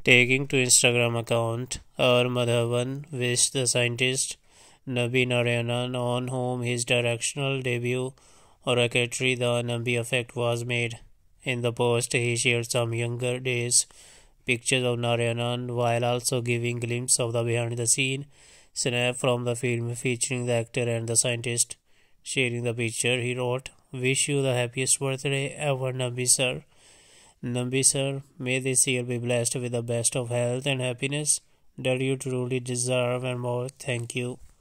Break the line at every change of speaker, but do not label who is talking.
Taking to Instagram account, our Madhavan wished the scientist Nambi Narayanan, on whom his directional debut rocketry The Nambi Effect was made. In the post, he shared some younger days pictures of Narayanan while also giving glimpse of the behind the scene snap from the film featuring the actor and the scientist. Sharing the picture, he wrote, "Wish you the happiest birthday ever, Nambi sir. Nambi sir, may this year be blessed with the best of health and happiness that you truly deserve and more. Thank you."